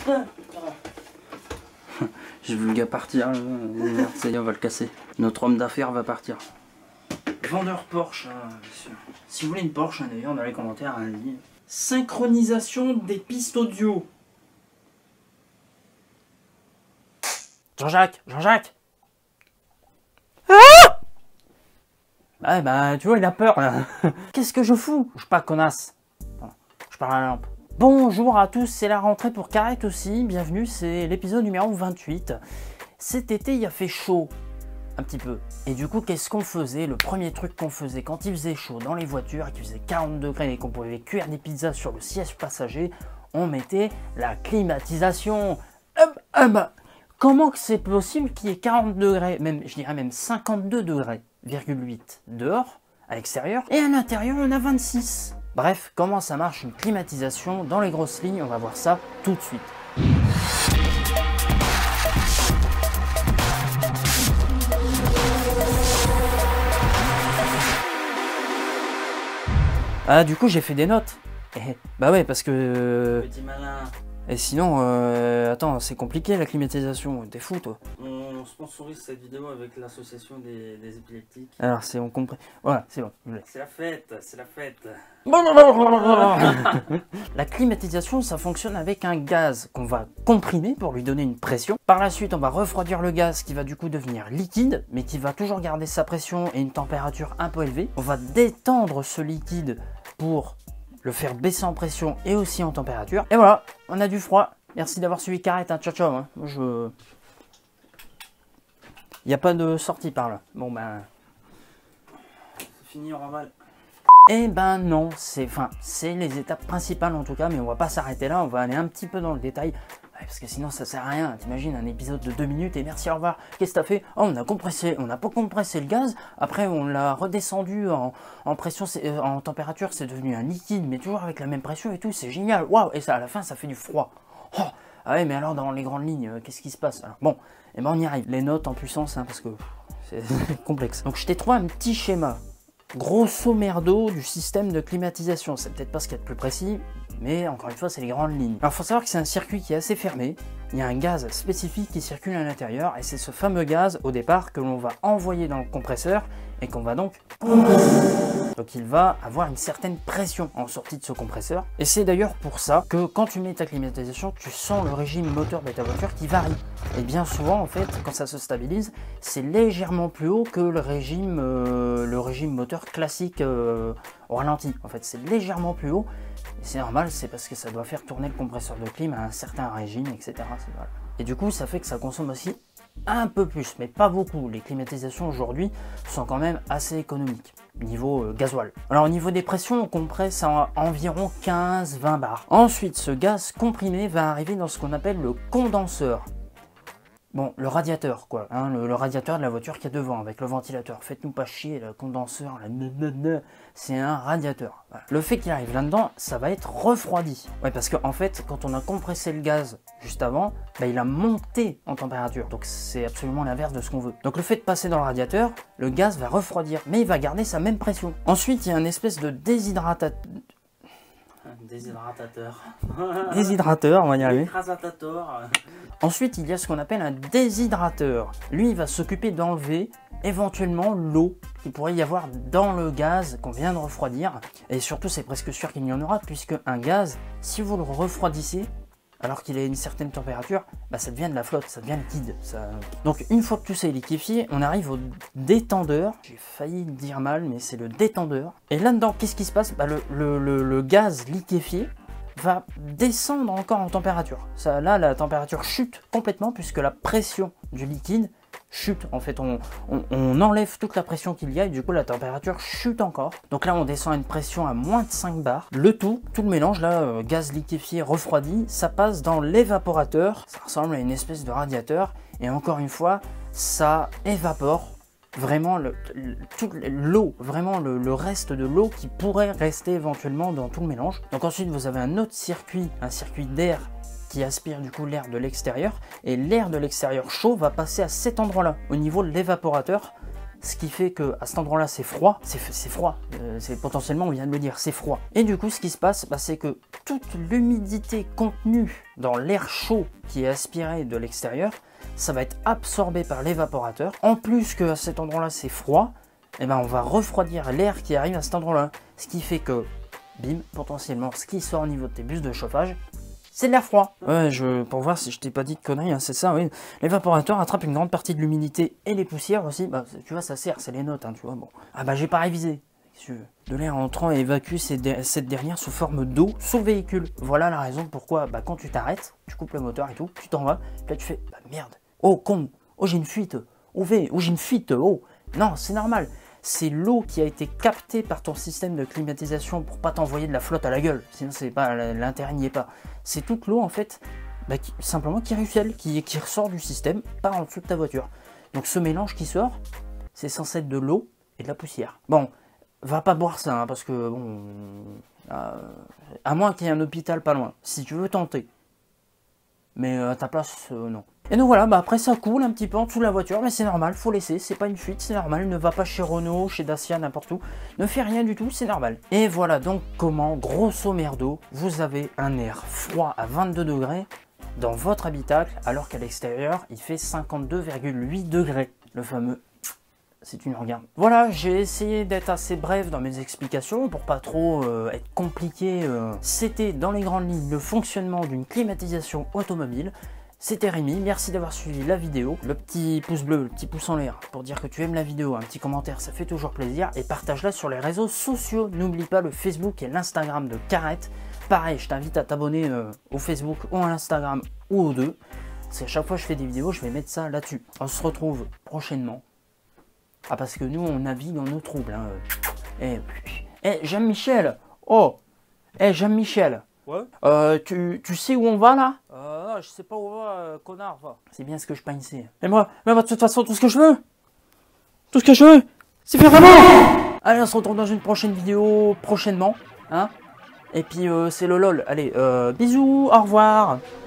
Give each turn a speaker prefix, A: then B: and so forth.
A: J'ai vu le gars partir, merde, ça y est, on va le casser. Notre homme d'affaires va partir. Vendeur Porsche, bien sûr. Si vous voulez une Porsche, d'ailleurs, dans les commentaires, allez-y. Synchronisation des pistes audio. Jean-Jacques, Jean-Jacques. Ah bah, tu vois, il a peur, là. Qu'est-ce que je fous? Je suis pas connasse. Voilà. Je parle à la lampe. Bonjour à tous, c'est la rentrée pour Carrette aussi. Bienvenue, c'est l'épisode numéro 28. Cet été, il a fait chaud. Un petit peu. Et du coup, qu'est-ce qu'on faisait? Le premier truc qu'on faisait quand il faisait chaud dans les voitures et qu'il faisait 40 degrés et qu'on pouvait cuire des pizzas sur le siège passager, on mettait la climatisation. Comment que c'est possible qu'il y ait 40 degrés, même, je dirais même 52 degrés, 8 dehors, à l'extérieur, et à l'intérieur on a 26. Bref, comment ça marche une climatisation dans les grosses lignes, on va voir ça tout de suite. Ah, du coup j'ai fait des notes. Bah ouais, parce que... Petit malin. Et sinon, attends, c'est compliqué la climatisation, t'es fou toi. On sponsorise cette vidéo avec l'association des épileptiques. Alors c'est on comprend. Voilà, c'est bon. C'est la fête, c'est la fête. La climatisation, ça fonctionne avec un gaz qu'on va comprimer pour lui donner une pression. Par la suite, on va refroidir le gaz qui va du coup devenir liquide, mais qui va toujours garder sa pression et une température un peu élevée. On va détendre ce liquide pour le faire baisser en pression et aussi en température. Et voilà, on a du froid. Merci d'avoir suivi Carrette, hein. Ciao ciao. Hein. Il n'y a pas de sortie par là. Bon ben... C'est fini, on ravale. Eh ben non, c'est les étapes principales en tout cas, mais on va pas s'arrêter là, on va aller un petit peu dans le détail. Parce que sinon ça sert à rien, t'imagines un épisode de 2 minutes et merci, au revoir. Qu'est-ce que t'as fait? Oh, on n'a pas compressé le gaz, après on l'a redescendu en pression, en température, c'est devenu un liquide, mais toujours avec la même pression et tout, c'est génial, waouh. Et ça, à la fin ça fait du froid. Oh, ah ouais, mais alors dans les grandes lignes, qu'est-ce qui se passe? Alors, bon, et ben on y arrive, les notes en puissance, hein, parce que c'est complexe. Donc je t'ai trouvé un petit schéma, grosso merdo, du système de climatisation. C'est peut-être pas ce qu'il y a de plus précis, mais encore une fois, c'est les grandes lignes. Alors, il faut savoir que c'est un circuit qui est assez fermé. Il y a un gaz spécifique qui circule à l'intérieur, et c'est ce fameux gaz, au départ, que l'on va envoyer dans le compresseur, et qu'on va donc compresser. Donc, il va avoir une certaine pression en sortie de ce compresseur. Et c'est d'ailleurs pour ça que quand tu mets ta climatisation, tu sens le régime moteur de ta voiture qui varie. Et bien souvent, en fait, quand ça se stabilise, c'est légèrement plus haut que le régime moteur classique au ralenti. En fait, c'est légèrement plus haut. Et c'est normal, c'est parce que ça doit faire tourner le compresseur de clim à un certain régime, etc. Et du coup, ça fait que ça consomme aussi un peu plus, mais pas beaucoup. Les climatisations aujourd'hui sont quand même assez économiques, niveau gasoil. Alors au niveau des pressions, on compresse à environ 15-20 bars. Ensuite, ce gaz comprimé va arriver dans ce qu'on appelle le condenseur. Bon, le radiateur, quoi, hein, le radiateur de la voiture qui est devant, avec le ventilateur. Faites-nous pas chier, le condenseur, c'est un radiateur. Voilà. Le fait qu'il arrive là-dedans, ça va être refroidi. Ouais, parce qu'en fait, quand on a compressé le gaz juste avant, bah, il a monté en température. Donc c'est absolument l'inverse de ce qu'on veut. Donc le fait de passer dans le radiateur, le gaz va refroidir, mais il va garder sa même pression. Ensuite, il y a une espèce de déshydratateur. Déshydrateur, on va y arriver. Ensuite, il y a ce qu'on appelle un déshydrateur. Lui, il va s'occuper d'enlever éventuellement l'eau qu'il pourrait y avoir dans le gaz qu'on vient de refroidir. Et surtout, c'est presque sûr qu'il y en aura, puisque un gaz, si vous le refroidissez, alors qu'il est à une certaine température, bah ça devient de la flotte, ça devient liquide. Donc une fois que tout ça est liquéfié, on arrive au détendeur. J'ai failli dire mal, mais c'est le détendeur. Et là-dedans, qu'est-ce qui se passe? Bah, le gaz liquéfié va descendre encore en température. Là, la température chute complètement, puisque la pression du liquide chute. En fait, on enlève toute la pression qu'il y a et du coup la température chute encore. Donc là on descend à une pression à moins de 5 bars. Le tout le mélange là, gaz liquéfié refroidi, ça passe dans l'évaporateur. Ça ressemble à une espèce de radiateur et encore une fois ça évapore vraiment toute l'eau, vraiment le reste de l'eau qui pourrait rester éventuellement dans tout le mélange. Donc ensuite vous avez un autre circuit, un circuit d'air qui aspire du coup l'air de l'extérieur, et l'air de l'extérieur chaud va passer à cet endroit là, au niveau de l'évaporateur, ce qui fait que à cet endroit-là c'est froid, c'est froid, c'est potentiellement, on vient de le dire, c'est froid. Et du coup ce qui se passe, bah, c'est que toute l'humidité contenue dans l'air chaud qui est aspiré de l'extérieur, ça va être absorbé par l'évaporateur. En plus que à cet endroit-là c'est froid, et ben on va refroidir l'air qui arrive à cet endroit-là, ce qui fait que, bim, potentiellement ce qui sort au niveau de tes bus de chauffage, c'est de l'air froid. Ouais, pour voir si je t'ai pas dit de conneries, hein, c'est ça, oui. L'évaporateur attrape une grande partie de l'humidité et les poussières aussi. Bah, tu vois, ça sert, c'est les notes, hein, tu vois. Bon. Ah bah, j'ai pas révisé. De l'air entrant et évacue cette dernière sous forme d'eau sous le véhicule. Voilà la raison pourquoi, bah, quand tu t'arrêtes, tu coupes le moteur et tout, tu t'en vas, puis là tu fais, bah merde, oh con, oh j'ai une fuite, oh j'ai une fuite, oh. Non, c'est normal. C'est l'eau qui a été captée par ton système de climatisation pour pas t'envoyer de la flotte à la gueule. Sinon, c'est pas l'intérêt n'y est pas. C'est toute l'eau en fait, bah, simplement qui ruisselle, qui ressort du système par en dessous de ta voiture. Donc ce mélange qui sort, c'est censé être de l'eau et de la poussière. Bon, va pas boire ça, hein, parce que bon, à moins qu'il y ait un hôpital pas loin. Si tu veux tenter, mais à ta place, non. Et donc voilà, bah après ça coule un petit peu en dessous de la voiture, mais c'est normal, faut laisser, c'est pas une fuite, c'est normal, ne va pas chez Renault, chez Dacia, n'importe où, ne fais rien du tout, c'est normal. Et voilà donc comment, grosso merdo, vous avez un air froid à 22 degrés dans votre habitacle, alors qu'à l'extérieur, il fait 52,8 degrés, le fameux... Si tu nous regardes. Voilà, j'ai essayé d'être assez bref dans mes explications pour pas trop être compliqué. C'était dans les grandes lignes le fonctionnement d'une climatisation automobile. C'était Rémi, merci d'avoir suivi la vidéo. Le petit pouce bleu, le petit pouce en l'air pour dire que tu aimes la vidéo, un petit commentaire, ça fait toujours plaisir. Et partage-la sur les réseaux sociaux. N'oublie pas le Facebook et l'Instagram de Carrette. Pareil, je t'invite à t'abonner au Facebook ou à l'Instagram ou aux deux. C'est à chaque fois que je fais des vidéos, je vais mettre ça là-dessus. On se retrouve prochainement. Ah, parce que nous, on navigue en eau trouble. Hein. Jean-Michel. Oh, Jean-Michel. Ouais. Tu sais où on va là? Non, je sais pas où on va, connard. C'est bien ce que je pensais. Mais moi, de toute façon, tout ce que je veux, c'est faire vraiment. Allez, on se retrouve dans une prochaine vidéo prochainement. Hein. Et puis, c'est le LOL. Allez, bisous, au revoir.